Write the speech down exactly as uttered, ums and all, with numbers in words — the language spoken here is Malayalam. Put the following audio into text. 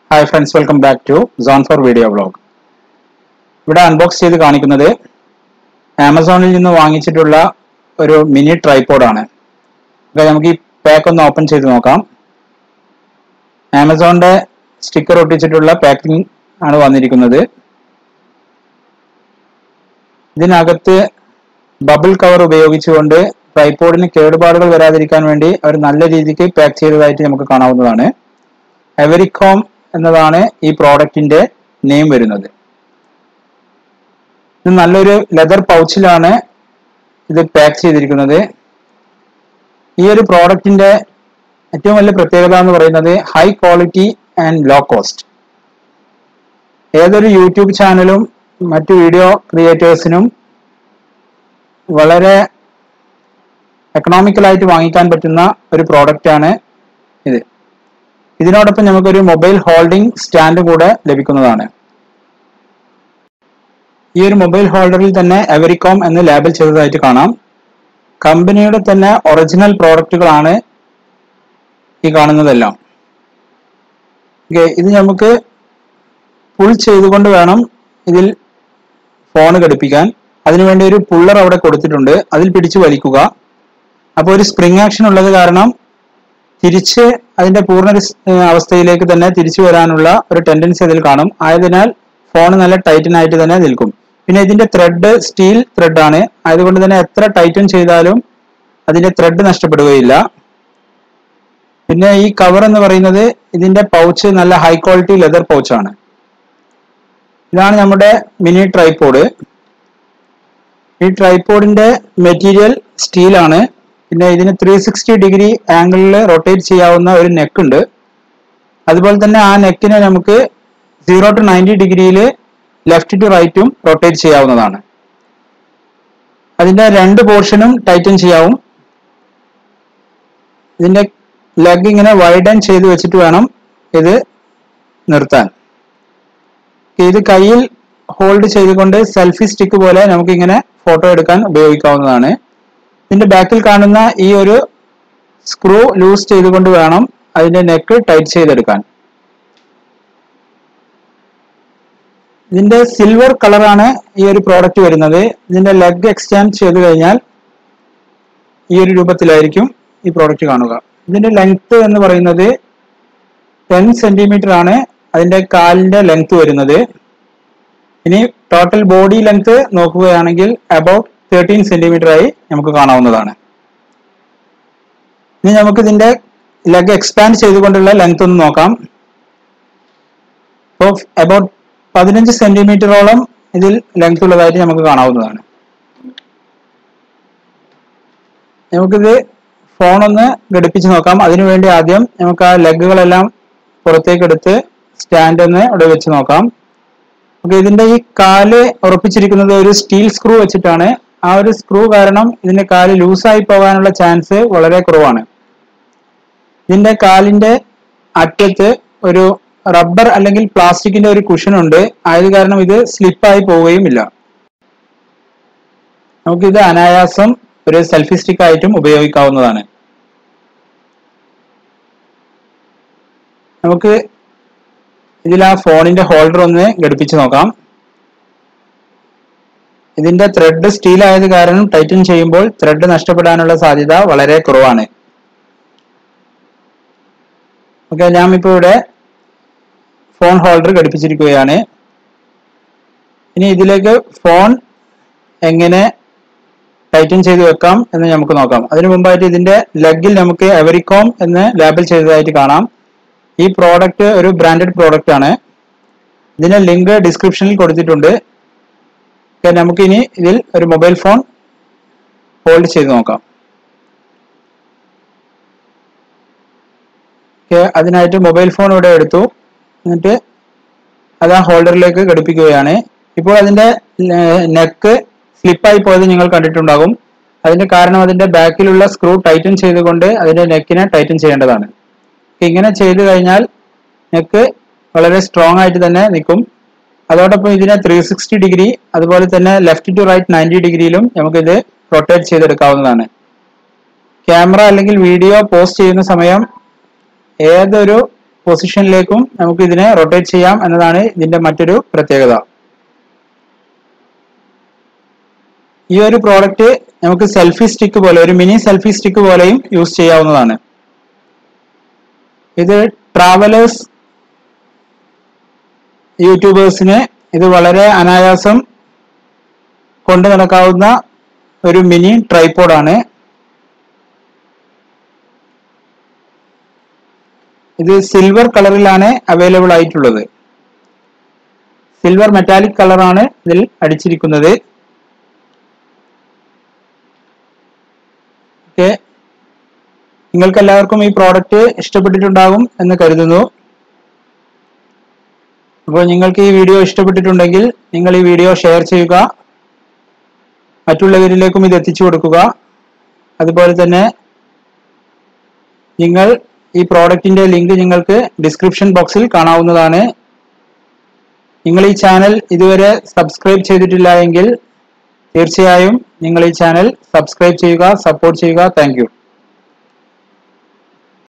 Hi friends, welcome back to Zone for Video Vlog. ഇവിടെ അൺബോക്സ് ചെയ്ത് കാണിക്കുന്നത് ആമസോണിൽ നിന്ന് വാങ്ങിച്ചിട്ടുള്ള ഒരു മിനി ട്രൈപോഡ് ആണ്. നമുക്ക് ഈ പാക്ക് ഒന്ന് ഓപ്പൺ ചെയ്ത് നോക്കാം. ആമസോണിന്റെ സ്റ്റിക്കർ ഒട്ടിച്ചിട്ടുള്ള പാക്കിംഗ് ആണ് വന്നിരിക്കുന്നത്. ഇതിനകത്ത് ബബിൾ കവർ ഉപയോഗിച്ചുകൊണ്ട് ട്രൈപോഡിന് കേടുപാടുകൾ വരാതിരിക്കാൻ വേണ്ടി അവർ നല്ല രീതിക്ക് പാക്ക് ചെയ്തതായിട്ട് നമുക്ക് കാണാവുന്നതാണ്. എവരികോം എന്നതാണ് ഈ പ്രോഡക്റ്റിന്റെ നെയിം വരുന്നത്. ഇത് നല്ലൊരു ലെതർ പൗച്ചിലാണ് ഇത് പാക്ക് ചെയ്തിരിക്കുന്നത്. ഈ ഒരു പ്രോഡക്റ്റിന്റെ ഏറ്റവും വലിയ പ്രത്യേകത എന്ന് പറയുന്നത് high quality and low cost. ഏതൊരു യൂട്യൂബ് ചാനലും മറ്റു വീഡിയോ ക്രിയേറ്റേഴ്സിനും വളരെ എക്കണോമിക്കലായിട്ട് വാങ്ങിക്കാൻ പറ്റുന്ന ഒരു പ്രോഡക്റ്റ് ആണ് ഇത്. ഇതിനോടൊപ്പം നമുക്കൊരു മൊബൈൽ ഹോൾഡിംഗ് സ്റ്റാൻഡ് കൂടെ ലഭിക്കുന്നതാണ്. ഈ ഒരു മൊബൈൽ ഹോൾഡറിൽ തന്നെ എവരികോം എന്ന് ലേബൽ ചെയ്തതായിട്ട് കാണാം. കമ്പനിയുടെ തന്നെ ഒറിജിനൽ പ്രോഡക്റ്റുകളാണ് ഈ കാണുന്നതെല്ലാം. ഇത് നമുക്ക് പുൾ ചെയ്തുകൊണ്ട് വേണം ഇതിൽ ഫോൺ ഘടിപ്പിക്കാൻ. അതിനുവേണ്ടി ഒരു പുള്ളർ അവിടെ കൊടുത്തിട്ടുണ്ട്, അതിൽ പിടിച്ചു വലിക്കുക. അപ്പോൾ ഒരു സ്പ്രിംഗ് ആക്ഷൻ ഉള്ളത് കാരണം തിരിച്ച് അതിന്റെ പൂർണ്ണ അവസ്ഥയിലേക്ക് തന്നെ തിരിച്ചു വരാനുള്ള ഒരു ടെൻഡൻസി അതിൽ കാണും. ആയതിനാൽ ഫോൺ നല്ല ടൈറ്റൻ ആയിട്ട് തന്നെ നിൽക്കും. പിന്നെ ഇതിന്റെ ത്രെഡ് സ്റ്റീൽ ത്രെഡ് ആണ്, ആയതുകൊണ്ട് തന്നെ എത്ര ടൈറ്റൻ ചെയ്താലും അതിന്റെ ത്രെഡ് നഷ്ടപ്പെടുകയില്ല. പിന്നെ ഈ കവർ എന്ന് പറയുന്നത് ഇതിന്റെ പൗച്ച് നല്ല ഹൈ ക്വാളിറ്റി ലെതർ പൗച്ചാണ്. ഇതാണ് നമ്മുടെ മിനി ട്രൈപോഡ്. ഈ ട്രൈപോഡിന്റെ മെറ്റീരിയൽ സ്റ്റീലാണ്. പിന്നെ ഇതിന് ത്രീ സിക്സ്റ്റി ഡിഗ്രി ആംഗിളിൽ റൊട്ടേറ്റ് ചെയ്യാവുന്ന ഒരു നെക്ക് ഉണ്ട്. അതുപോലെ തന്നെ ആ നെക്കിനെ നമുക്ക് സീറോ ടു നയൻറ്റി ഡിഗ്രിയിൽ ലെഫ്റ്റ് ടു റൈറ്റും റൊട്ടേറ്റ് ചെയ്യാവുന്നതാണ്. അതിന്റെ രണ്ട് പോർഷനും ടൈറ്റൻ ചെയ്യാവും. ഇതിന്റെ ലെഗ് ഇങ്ങനെ വൈഡൻ ചെയ്ത് വെച്ചിട്ട് വേണം ഇത് നിർത്താൻ. ഇത് കയ്യിൽ ഹോൾഡ് ചെയ്തുകൊണ്ട് സെൽഫി സ്റ്റിക്ക് പോലെ നമുക്ക് ഇങ്ങനെ ഫോട്ടോ എടുക്കാൻ ഉപയോഗിക്കാവുന്നതാണ്. ഇതിന്റെ ബാക്കിൽ കാണുന്ന ഈ ഒരു സ്ക്രൂ ലൂസ് ചെയ്തുകൊണ്ട് വേണം അതിന്റെ നെക്ക് ടൈറ്റ് ചെയ്തെടുക്കാൻ. ഇതിന്റെ സിൽവർ കളറാണ് ഈ ഒരു പ്രോഡക്റ്റ് വരുന്നത്. ഇതിന്റെ ലെഗ് എക്സ്റ്റെൻഡ് ചെയ്ത് കഴിഞ്ഞാൽ ഈ ഒരു രൂപത്തിലായിരിക്കും ഈ പ്രോഡക്റ്റ് കാണുക. ഇതിന്റെ ലെങ്ത് എന്ന് പറയുന്നത് ടെൻ സെന്റിമീറ്റർ ആണ് അതിന്റെ കാലിന്റെ ലെങ്ത് വരുന്നത്. ഇനി ടോട്ടൽ ബോഡി ലെങ്ത് നോക്കുകയാണെങ്കിൽ അബൌട്ട് തേർട്ടീൻ സെന്റിമീറ്റർ ആയി നമുക്ക് കാണാവുന്നതാണ്. ഇനി നമുക്ക് ഇതിന്റെ ലെഗ് എക്സ്പാൻഡ് ചെയ്തുകൊണ്ടുള്ള ലെങ്ത് ഒന്ന് നോക്കാം. അപ്പോൾ അബൌട്ട് പതിനഞ്ച് സെന്റിമീറ്ററോളം ഇതിൽ ലെങ്ത് ഉള്ളതായിട്ട് നമുക്ക് കാണാവുന്നതാണ്. നമുക്കിത് ഫോൺ ഒന്ന് ഘടിപ്പിച്ച് നോക്കാം. അതിനുവേണ്ടി ആദ്യം നമുക്ക് ആ ലെഗുകളെല്ലാം പുറത്തേക്ക് എടുത്ത് സ്റ്റാൻഡ് ഒന്ന് ഇവിടെ വെച്ച് നോക്കാം. ഓക്കെ, ഇതിന്റെ ഈ കാല് ഉറപ്പിച്ചിരിക്കുന്നത് ഒരു സ്റ്റീൽ സ്ക്രൂ വെച്ചിട്ടാണ്. ആ ഒരു സ്ക്രൂ കാരണം ഇതിന്റെ കാല് ലൂസായി പോകാനുള്ള ചാൻസ് വളരെ കുറവാണ്. ഇതിന്റെ കാലിന്റെ അറ്റത്ത് ഒരു റബ്ബർ അല്ലെങ്കിൽ പ്ലാസ്റ്റിക്കിന്റെ ഒരു കുഷൻ ഉണ്ട്. ആയത് കാരണം ഇത് സ്ലിപ്പായി പോവുകയുമില്ല. നമുക്കിത് അനായാസം ഒരു സെൽഫി സ്റ്റിക്ക് ആയിട്ടും ഉപയോഗിക്കാവുന്നതാണ്. നമുക്ക് ഇതിൽ ആ ഫോണിന്റെ ഹോൾഡർ ഒന്ന് ഘടിപ്പിച്ച് നോക്കാം. ഇതിന്റെ ത്രെഡ് സ്റ്റീൽ ആയത് കാരണം ടൈറ്റൻ ചെയ്യുമ്പോൾ ത്രെഡ് നഷ്ടപ്പെടാനുള്ള സാധ്യത വളരെ കുറവാണ്. ഓക്കെ, ഞാൻ ഇപ്പോൾ ഇവിടെ ഫോൺ ഹോൾഡർ ഘടിപ്പിച്ചിരിക്കുകയാണ്. ഇനി ഇതിലേക്ക് ഫോൺ എങ്ങനെ ടൈറ്റൻ ചെയ്ത് വെക്കാം എന്ന് നമുക്ക് നോക്കാം. അതിനു മുമ്പായിട്ട് ഇതിന്റെ ലെഗിൽ നമുക്ക് എവരികോം എന്ന് ലേബൽ ചെയ്തതായിട്ട് കാണാം. ഈ പ്രോഡക്റ്റ് ഒരു ബ്രാൻഡഡ് പ്രോഡക്റ്റ് ആണ്. ഇതിന്റെ ലിങ്ക് ഡിസ്ക്രിപ്ഷനിൽ കൊടുത്തിട്ടുണ്ട്. നമുക്ക് ഇനി ഇതിൽ ഒരു മൊബൈൽ ഫോൺ ഹോൾഡ് ചെയ്ത് നോക്കാം. അതിനായിട്ട് മൊബൈൽ ഫോൺ ഇവിടെ എടുത്തു, എന്നിട്ട് അത് ആ ഹോൾഡറിലേക്ക് ഘടിപ്പിക്കുകയാണ്. ഇപ്പോൾ അതിന്റെ നെക്ക് സ്ലിപ്പായി പോയത് നിങ്ങൾ കണ്ടിട്ടുണ്ടാകും. അതിന്റെ കാരണം അതിന്റെ ബാക്കിലുള്ള സ്ക്രൂ ടൈറ്റൻ ചെയ്തുകൊണ്ട് അതിന്റെ നെക്കിനെ ടൈറ്റൻ ചെയ്യേണ്ടതാണ്. ഇങ്ങനെ ചെയ്തു കഴിഞ്ഞാൽ നെക്ക് വളരെ സ്ട്രോങ് ആയിട്ട് തന്നെ നിൽക്കും. അതോടൊപ്പം ഇതിനെ ത്രീ സിക്സ്റ്റി ഡിഗ്രി അതുപോലെ തന്നെ ലെഫ്റ്റ് ടു റൈറ്റ് നയൻറ്റി ഡിഗ്രിയിലും നമുക്കിത് റൊട്ടേറ്റ് ചെയ്തെടുക്കാവുന്നതാണ്. ക്യാമറ അല്ലെങ്കിൽ വീഡിയോ പോസ്റ്റ് ചെയ്യുന്ന സമയം ഏതൊരു പൊസിഷനിലേക്കും നമുക്ക് ഇതിനെ റൊട്ടേറ്റ് ചെയ്യാം എന്നതാണ് ഇതിന്റെ മറ്റൊരു പ്രത്യേകത. ഈ ഒരു പ്രോഡക്റ്റ് നമുക്ക് സെൽഫി സ്റ്റിക്ക് പോലെ, ഒരു മിനി സെൽഫി സ്റ്റിക്ക് പോലെയും യൂസ് ചെയ്യാവുന്നതാണ്. ഇത് ട്രാവലേഴ്സ് യൂട്യൂബേഴ്സിന് ഇത് വളരെ അനായാസം കൊണ്ടു നടക്കാവുന്ന ഒരു മിനി ട്രൈപോഡാണ്. ഇത് സിൽവർ കളറിലാണ് അവൈലബിൾ ആയിട്ടുള്ളത്. സിൽവർ മെറ്റാലിക് കളറാണ് ഇതിൽ അടിച്ചിരിക്കുന്നത്. ഓക്കെ, നിങ്ങൾക്ക് എല്ലാവർക്കും ഈ പ്രോഡക്റ്റ് ഇഷ്ടപ്പെട്ടിട്ടുണ്ടാകും എന്ന് കരുതുന്നു. അപ്പോൾ നിങ്ങൾക്ക് ഈ വീഡിയോ ഇഷ്ടപ്പെട്ടിട്ടുണ്ടെങ്കിൽ നിങ്ങൾ ഈ വീഡിയോ ഷെയർ ചെയ്യുക, മറ്റുള്ളവരിലേക്കും ഇത് എത്തിച്ചു കൊടുക്കുക. അതുപോലെ തന്നെ നിങ്ങൾ ഈ പ്രോഡക്റ്റിന്റെ ലിങ്ക് നിങ്ങൾക്ക് ഡിസ്ക്രിപ്ഷൻ ബോക്സിൽ കാണാവുന്നതാണ്. നിങ്ങൾ ഈ ചാനൽ ഇതുവരെ സബ്സ്ക്രൈബ് ചെയ്തിട്ടില്ല എങ്കിൽ തീർച്ചയായും നിങ്ങൾ ഈ ചാനൽ സബ്സ്ക്രൈബ് ചെയ്യുക, സപ്പോർട്ട് ചെയ്യുക. Thank U.